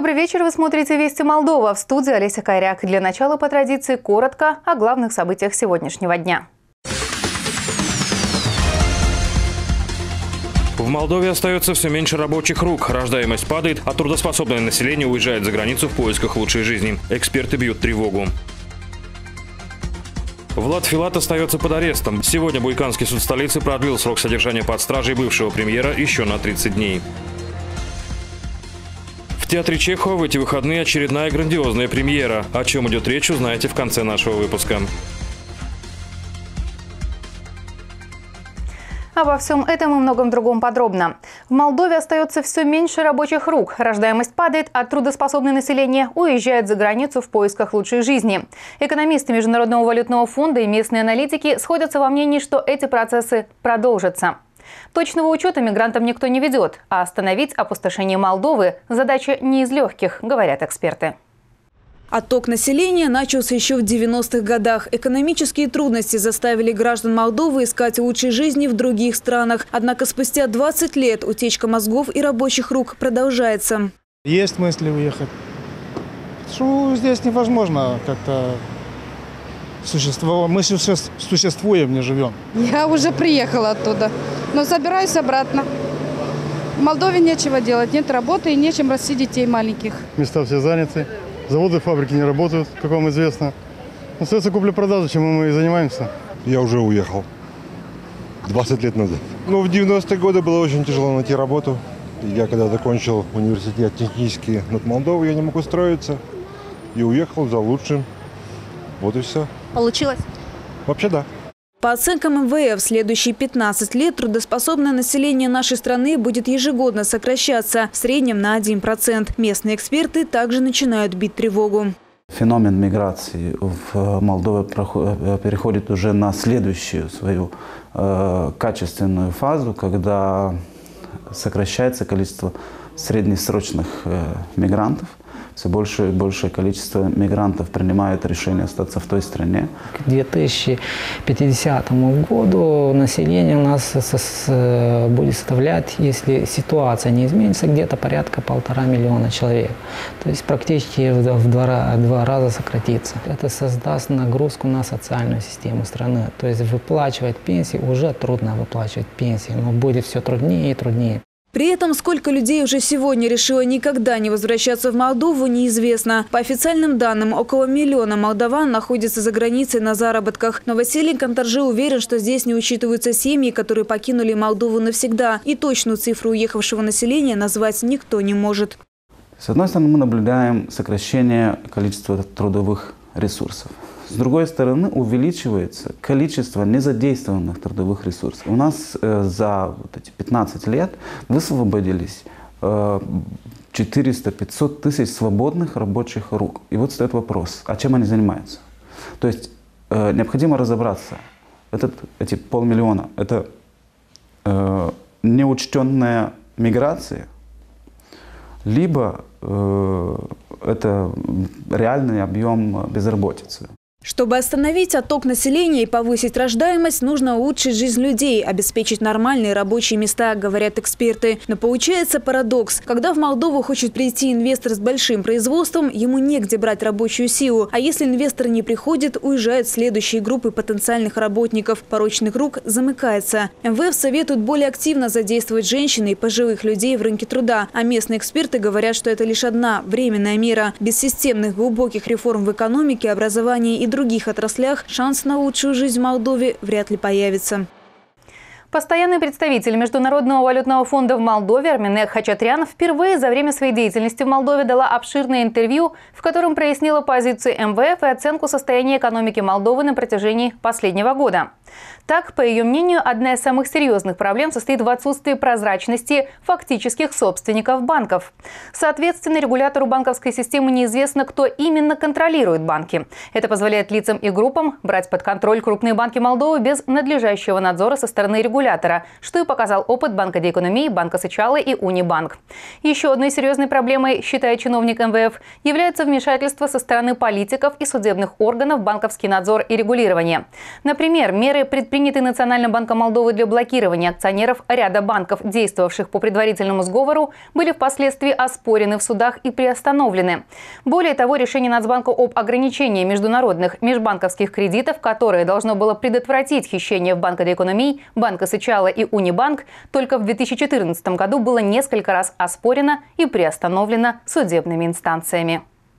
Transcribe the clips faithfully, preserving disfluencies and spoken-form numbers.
Добрый вечер, вы смотрите «Вести Молдова». В студии Олеся Кайряк. Для начала, по традиции, коротко о главных событиях сегодняшнего дня. В Молдове остается все меньше рабочих рук. Рождаемость падает, а трудоспособное население уезжает за границу в поисках лучшей жизни. Эксперты бьют тревогу. Влад Филат остается под арестом. Сегодня Буйканский суд столицы продлил срок содержания под стражей бывшего премьера еще на тридцать дней. В театре Чехова в эти выходные очередная грандиозная премьера. О чем идет речь, узнаете в конце нашего выпуска. Обо всем этом и многом другом подробно. В Молдове остается все меньше рабочих рук. Рождаемость падает, а трудоспособное население уезжает за границу в поисках лучшей жизни. Экономисты Международного валютного фонда и местные аналитики сходятся во мнении, что эти процессы продолжатся. Точного учета мигрантам никто не ведет, а остановить опустошение Молдовы – задача не из легких, говорят эксперты. Отток населения начался еще в девяностых годах. Экономические трудности заставили граждан Молдовы искать лучшей жизни в других странах. Однако спустя двадцать лет утечка мозгов и рабочих рук продолжается. Есть мысли уехать. Что здесь невозможно как-то существовать. Мы существуем, не живем. Я уже приехала оттуда, но собираюсь обратно. В Молдове нечего делать, нет работы и нечем растить детей маленьких. Места все заняты. Заводы, фабрики не работают, как вам известно. Остается купля-продажа, чем мы и занимаемся. Я уже уехал. двадцать лет назад. Ну, в девяностые годы было очень тяжело найти работу. Я когда закончил университет технический над Молдовой, я не мог устроиться. И уехал за лучшим. Вот и все. Получилось? Вообще да. По оценкам эм вэ эф, в следующие пятнадцать лет трудоспособное население нашей страны будет ежегодно сокращаться, в среднем на один процент. Местные эксперты также начинают бить тревогу. Феномен миграции в Молдове переходит уже на следующую свою э, качественную фазу, когда сокращается количество среднесрочных э, мигрантов. Все большее и большее количество мигрантов принимает решение остаться в той стране. К две тысячи пятидесятому году население у нас будет составлять, если ситуация не изменится, где-то порядка полтора миллиона человек. То есть практически в два, два раза сократится. Это создаст нагрузку на социальную систему страны. То есть выплачивать пенсии, уже трудно выплачивать пенсии, но будет все труднее и труднее. При этом, сколько людей уже сегодня решило никогда не возвращаться в Молдову, неизвестно. По официальным данным, около миллиона молдаван находятся за границей на заработках. Но Василий Кантаржи уверен, что здесь не учитываются семьи, которые покинули Молдову навсегда. И точную цифру уехавшего населения назвать никто не может. С одной стороны, мы наблюдаем сокращение количества трудовых ресурсов. С другой стороны, увеличивается количество незадействованных трудовых ресурсов. У нас э, за вот эти пятнадцать лет высвободились э, четыреста-пятьсот тысяч свободных рабочих рук. И вот стоит вопрос, а чем они занимаются? То есть э, необходимо разобраться. Этот, эти полмиллиона – это э, неучтенная миграция, либо э, это реальный объем безработицы. Чтобы остановить отток населения и повысить рождаемость, нужно улучшить жизнь людей, обеспечить нормальные рабочие места, говорят эксперты. Но получается парадокс. Когда в Молдову хочет прийти инвестор с большим производством, ему негде брать рабочую силу. А если инвестор не приходит, уезжают следующие группы потенциальных работников. Порочных рук замыкается. эм вэ эф советует более активно задействовать женщин и пожилых людей в рынке труда. А местные эксперты говорят, что это лишь одна временная мера. Без системных глубоких реформ в экономике, образовании и в других отраслях шанс на лучшую жизнь в Молдове вряд ли появится. Постоянный представитель Международного валютного фонда в Молдове Армене Хачатрян впервые за время своей деятельности в Молдове дала обширное интервью, в котором прояснила позицию эм вэ эф и оценку состояния экономики Молдовы на протяжении последнего года. Так, по ее мнению, одна из самых серьезных проблем состоит в отсутствии прозрачности фактических собственников банков. Соответственно, регулятору банковской системы неизвестно, кто именно контролирует банки. Это позволяет лицам и группам брать под контроль крупные банки Молдовы без надлежащего надзора со стороны регулятора. регулятора, что и показал опыт Банка де экономии, Банка Сычала и Унибанк. Еще одной серьезной проблемой, считает чиновник эм вэ эф, является вмешательство со стороны политиков и судебных органов в банковский надзор и регулирование. Например, меры, предпринятые Национальным банком Молдовы для блокирования акционеров ряда банков, действовавших по предварительному сговору, были впоследствии оспорены в судах и приостановлены. Более того, решение Нацбанка об ограничении международных межбанковских кредитов, которое должно было предотвратить хищение в Банка де экономии, Банка Сычала и Унибанк, только в две тысячи четырнадцатом году было несколько раз оспорено и приостановлено судебными инстанциями.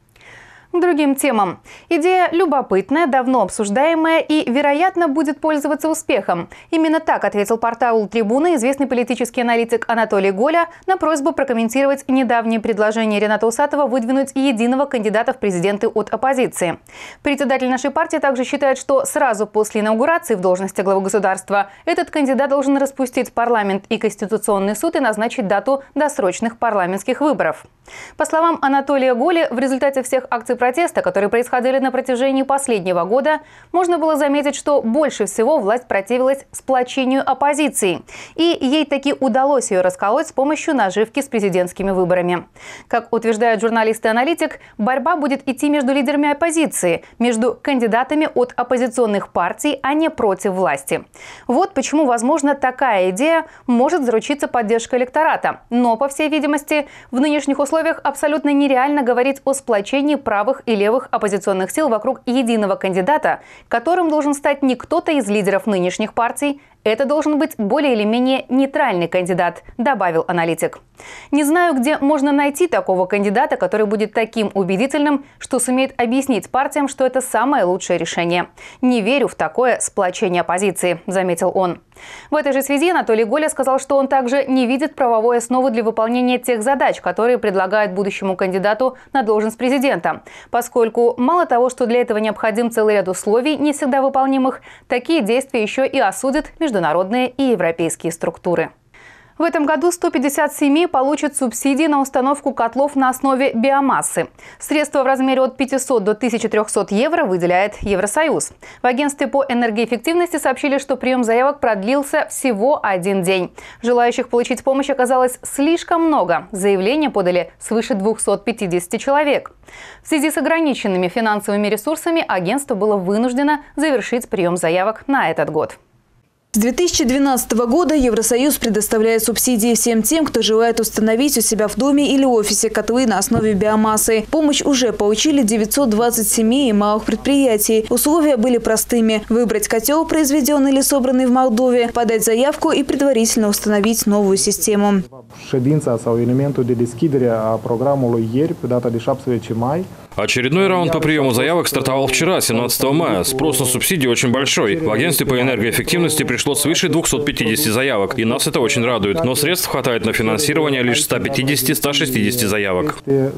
К другим темам. Идея любопытная, давно обсуждаемая и, вероятно, будет пользоваться успехом. Именно так ответил порталу «Трибуна» известный политический аналитик Анатолий Голя на просьбу прокомментировать недавнее предложение Рената Усатова выдвинуть единого кандидата в президенты от оппозиции. Председатель нашей партии также считает, что сразу после инаугурации в должности главы государства этот кандидат должен распустить парламент и Конституционный суд и назначить дату досрочных парламентских выборов. По словам Анатолия Голи, в результате всех акций протеста, которые происходили на протяжении последнего года, можно было заметить, что больше всего власть противилась сплочению оппозиции. И ей таки удалось ее расколоть с помощью наживки с президентскими выборами. Как утверждает журналист и аналитик, борьба будет идти между лидерами оппозиции, между кандидатами от оппозиционных партий, а не против власти. Вот почему, возможно, такая идея может заручиться поддержкой электората. Но, по всей видимости, в нынешних условиях абсолютно нереально говорить о сплочении правых и левых оппозиционных сил вокруг единого кандидата, которым должен стать не кто-то из лидеров нынешних партий. Это должен быть более или менее нейтральный кандидат, добавил аналитик. Не знаю, где можно найти такого кандидата, который будет таким убедительным, что сумеет объяснить партиям, что это самое лучшее решение. Не верю в такое сплочение оппозиции, заметил он. В этой же связи Анатолий Голя сказал, что он также не видит правовой основы для выполнения тех задач, которые предлагает будущему кандидату на должность президента, поскольку мало того, что для этого необходим целый ряд условий, не всегда выполнимых, такие действия еще и осудят международные и европейские структуры. В этом году сто пятьдесят семей получат субсидии на установку котлов на основе биомассы. Средства в размере от пятисот до тысячи трёхсот евро выделяет Евросоюз. В агентстве по энергоэффективности сообщили, что прием заявок продлился всего один день. Желающих получить помощь оказалось слишком много. Заявления подали свыше двухсот пятидесяти человек. В связи с ограниченными финансовыми ресурсами агентство было вынуждено завершить прием заявок на этот год. С две тысячи двенадцатого года Евросоюз предоставляет субсидии всем тем, кто желает установить у себя в доме или офисе котлы на основе биомассы. Помощь уже получили девятьсот двадцать семей и малых предприятий. Условия были простыми – выбрать котел, произведенный или собранный в Молдове, подать заявку и предварительно установить новую систему. Ședința sau elementul de deschidere a programului ieri, pe data de șaptesprezece mai. Очередной раунд по приему заявок стартовал вчера, семнадцатого мая. Спрос на субсидии очень большой. В агентстве по энергоэффективности пришло свыше двухсот пятидесяти заявок, и нас это очень радует. Но средств хватает на финансирование лишь ста пятидесяти — ста шестидесяти заявок.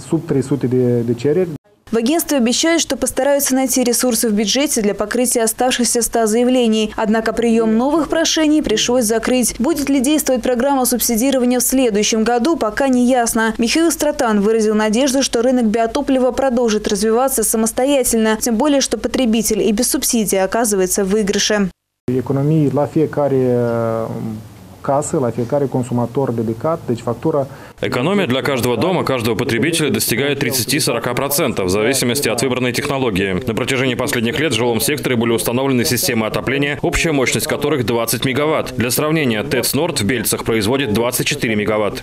В агентстве обещают, что постараются найти ресурсы в бюджете для покрытия оставшихся ста заявлений. Однако прием новых прошений пришлось закрыть. Будет ли действовать программа субсидирования в следующем году, пока не ясно. Михаил Стратан выразил надежду, что рынок биотоплива продолжит развиваться самостоятельно. Тем более, что потребитель и без субсидий оказывается в выигрыше. Экономии la fiecare casă, la fiecare consumator dedicat, deci factura. Экономия для каждого дома, каждого потребителя достигает тридцати-сорока процентов в зависимости от выбранной технологии. На протяжении последних лет в жилом секторе были установлены системы отопления, общая мощность которых двадцать мегаватт. Для сравнения, ТЭЦ Норд в Бельцах производит двадцать четыре мегаватт.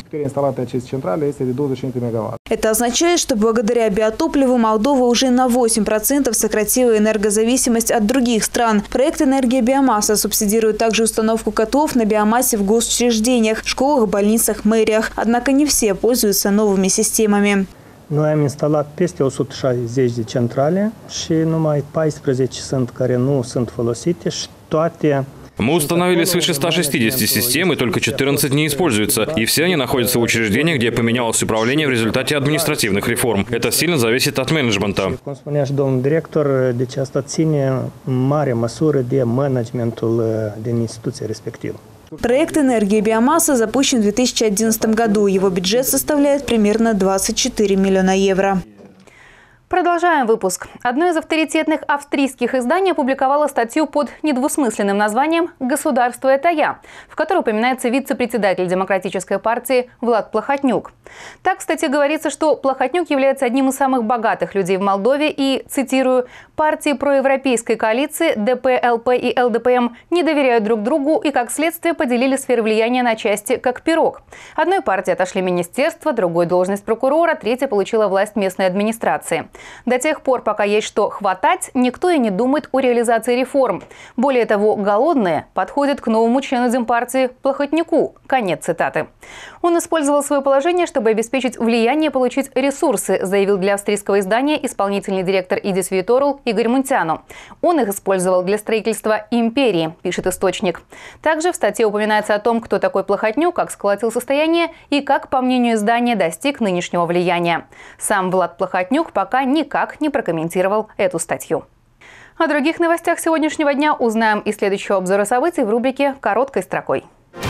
Это означает, что благодаря биотопливу Молдова уже на восемь процентов сократила энергозависимость от других стран. Проект «Энергия биомасса» субсидирует также установку котлов на биомассе в госучреждениях, школах, больницах, мэриях. Однако не все пользуются новыми системами. Noi am instalat peste o sută șaizeci de centrale și numai paisprezece sunt care nu sunt folosite și toate. Мы установили свыше ста шестидесяти систем, и только четырнадцать не используются. И все они находятся в учреждениях, где поменялось управление в результате административных реформ. Это сильно зависит от менеджмента. Cum spunea și domnul director, deci asta ține în mare măsură de managementul din instituția respectivă. Проект «Энергия биомасса» запущен в две тысячи одиннадцатом году. Его бюджет составляет примерно двадцать четыре миллиона евро. Продолжаем выпуск. Одно из авторитетных австрийских изданий опубликовало статью под недвусмысленным названием «Государство – это я», в которой упоминается вице-председатель Демократической партии Влад Плохотнюк. Так в статье говорится, что Плохотнюк является одним из самых богатых людей в Молдове и, цитирую, «партии проевропейской коалиции Д П Л П и Л Д П М не доверяют друг другу и, как следствие, поделили сферы влияния на части, как пирог. Одной партии отошли министерство, другой – должность прокурора, третья получила власть местной администрации. До тех пор, пока есть что хватать, никто и не думает о реализации реформ. Более того, голодные подходят к новому члену Демпартии Плохотнюку». Конец цитаты. Он использовал свое положение, чтобы обеспечить влияние и получить ресурсы, заявил для австрийского издания исполнительный директор Идис Виторул Игорь Мунтяну. Он их использовал для строительства империи, пишет источник. Также в статье упоминается о том, кто такой Плохотнюк, как сколотил состояние и как, по мнению издания, достиг нынешнего влияния. Сам Влад Плохотнюк пока никак не прокомментировал эту статью. О других новостях сегодняшнего дня узнаем из следующего обзора событий в рубрике «Короткой строкой».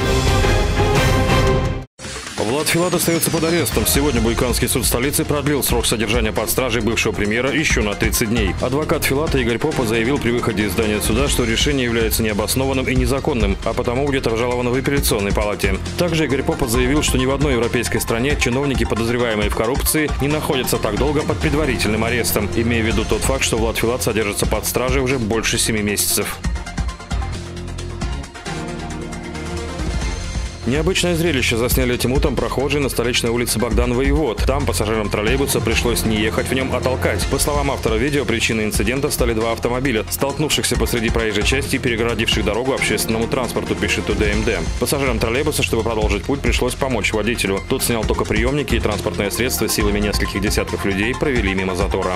Влад Филат остается под арестом. Сегодня Буйканский суд столицы продлил срок содержания под стражей бывшего премьера еще на тридцать дней. Адвокат Филата Игорь Попа заявил при выходе из здания суда, что решение является необоснованным и незаконным, а потому будет обжаловано в апелляционной палате. Также Игорь Попа заявил, что ни в одной европейской стране чиновники, подозреваемые в коррупции, не находятся так долго под предварительным арестом, имея в виду тот факт, что Влад Филат содержится под стражей уже больше семи месяцев. Необычное зрелище засняли этим утром прохожие на столичной улице Богдан Воевод. Там пассажирам троллейбуса пришлось не ехать в нем, а толкать. По словам автора видео, причиной инцидента стали два автомобиля, столкнувшихся посреди проезжей части и перегородивших дорогу общественному транспорту, пишет У Д М Д. Пассажирам троллейбуса, чтобы продолжить путь, пришлось помочь водителю. Тот снял токоприемники, и транспортное средство силами нескольких десятков людей провели мимо затора.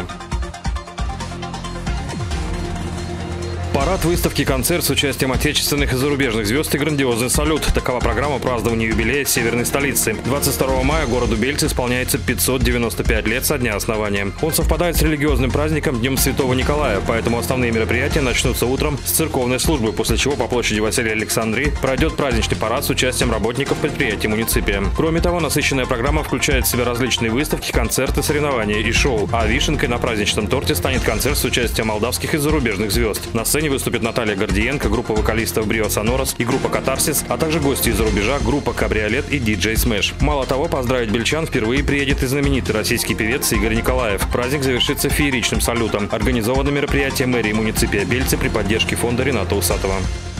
Парад, выставки, концерт с участием отечественных и зарубежных звезд и грандиозный салют. Такова программа празднования юбилея северной столицы. двадцать второго мая городу Бельц исполняется пятьсот девяносто пять лет со дня основания. Он совпадает с религиозным праздником Днем Святого Николая, поэтому основные мероприятия начнутся утром с церковной службы, после чего по площади Василия Александрии пройдет праздничный парад с участием работников предприятий муниципия. Кроме того, насыщенная программа включает в себя различные выставки, концерты, соревнования и шоу. А вишенкой на праздничном торте станет концерт с участием молдавских и зарубежных звезд. На сцене выступит Наталья Гордиенко, группа вокалистов Брио Сонорос и группа Катарсис, а также гости из-за рубежа, группа Кабриолет и диджей Смэш. Мало того, поздравить бельчан впервые приедет и знаменитый российский певец Игорь Николаев. Праздник завершится фееричным салютом. Организовано мероприятие мэрии муниципия Бельцы при поддержке фонда Рената Усатова.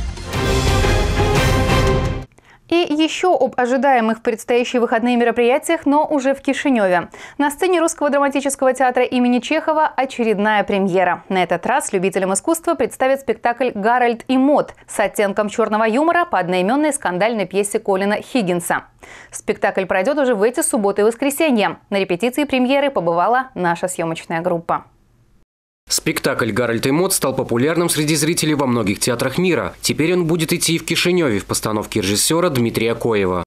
И еще об ожидаемых в предстоящие выходные мероприятиях, но уже в Кишиневе. На сцене Русского драматического театра имени Чехова очередная премьера. На этот раз любителям искусства представят спектакль «Гарольд и Мод» с оттенком черного юмора по одноименной скандальной пьесе Колина Хиггинса. Спектакль пройдет уже в эти субботы и воскресенья. На репетиции премьеры побывала наша съемочная группа. Спектакль «Гарольд и Мод» стал популярным среди зрителей во многих театрах мира. Теперь он будет идти и в Кишиневе в постановке режиссера Дмитрия Коева.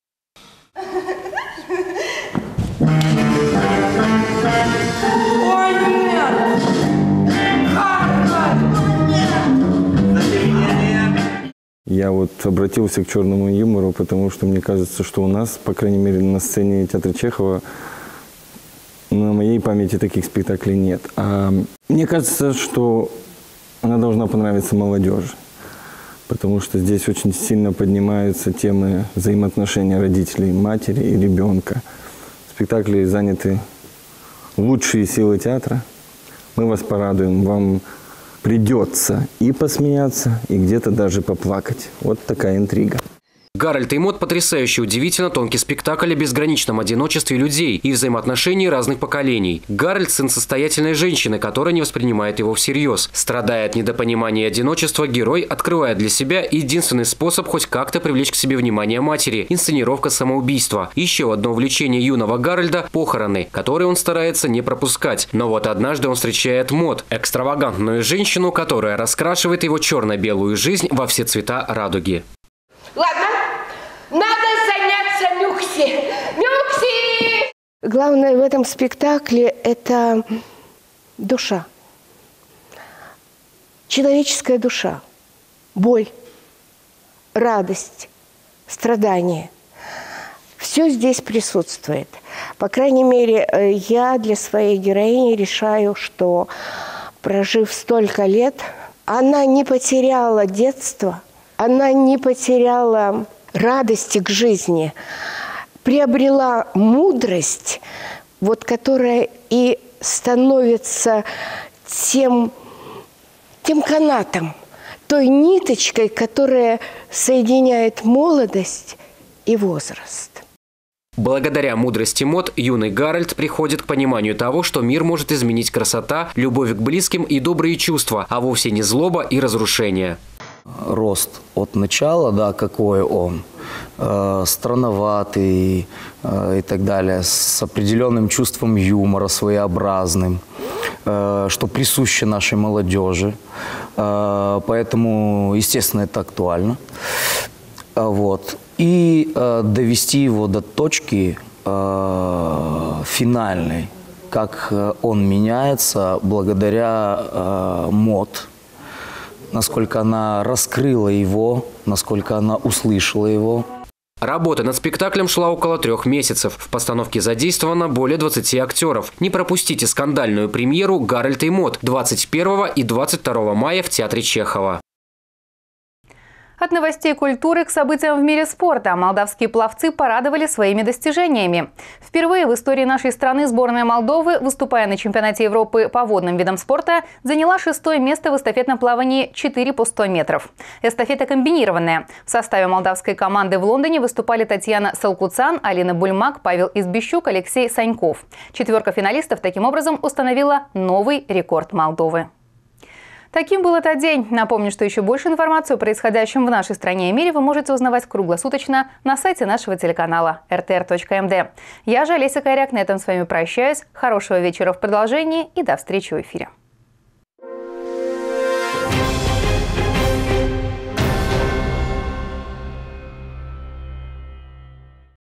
Я вот обратился к черному юмору, потому что мне кажется, что у нас, по крайней мере, на сцене театра Чехова, на моей памяти таких спектаклей нет. А мне кажется, что она должна понравиться молодежи, потому что здесь очень сильно поднимаются темы взаимоотношений родителей, матери и ребенка. В спектакле заняты лучшие силы театра. Мы вас порадуем, вам придется и посмеяться, и где-то даже поплакать. Вот такая интрига. «Гарольд и Мод» – потрясающе удивительно тонкий спектакль о безграничном одиночестве людей и взаимоотношении разных поколений. Гарольд – сын состоятельной женщины, которая не воспринимает его всерьез. Страдая от недопонимания и одиночества, герой открывает для себя единственный способ хоть как-то привлечь к себе внимание матери – инсценировка самоубийства. Еще одно увлечение юного Гарольда – похороны, которые он старается не пропускать. Но вот однажды он встречает Мод – экстравагантную женщину, которая раскрашивает его черно-белую жизнь во все цвета радуги. Ладно, надо заняться Мюкси. Мюкси! Главное в этом спектакле – это душа. Человеческая душа. Боль, радость, страдание. Все здесь присутствует. По крайней мере, я для своей героини решаю, что, прожив столько лет, она не потеряла детство, она не потеряла радости к жизни, приобрела мудрость, вот, которая и становится тем, тем канатом, той ниточкой, которая соединяет молодость и возраст. Благодаря мудрости Мод юный Гарольд приходит к пониманию того, что мир может изменить красота, любовь к близким и добрые чувства, а вовсе не злоба и разрушение. Рост от начала, да, какой он, э, странноватый э, и так далее, с определенным чувством юмора, своеобразным, э, что присуще нашей молодежи. Э, поэтому, естественно, это актуально. Вот. И э, довести его до точки э, финальной, как он меняется благодаря э, мод, насколько она раскрыла его, насколько она услышала его. Работа над спектаклем шла около трех месяцев. В постановке задействовано более двадцати актеров. Не пропустите скандальную премьеру «Гарольд и Мод» двадцать первого и двадцать второго мая в Театре Чехова. От новостей культуры к событиям в мире спорта. Молдавские пловцы порадовали своими достижениями. Впервые в истории нашей страны сборная Молдовы, выступая на чемпионате Европы по водным видам спорта, заняла шестое место в эстафетном плавании четыре по сто метров. Эстафета комбинированная. В составе молдавской команды в Лондоне выступали Татьяна Салкуцан, Алина Бульмак, Павел Избищук, Алексей Саньков. Четверка финалистов таким образом установила новый рекорд Молдовы. Таким был этот день. Напомню, что еще больше информации о происходящем в нашей стране и мире вы можете узнавать круглосуточно на сайте нашего телеканала эр тэ эр точка эм дэ. Я же, Олеся Коряк, на этом с вами прощаюсь. Хорошего вечера в продолжении и до встречи в эфире.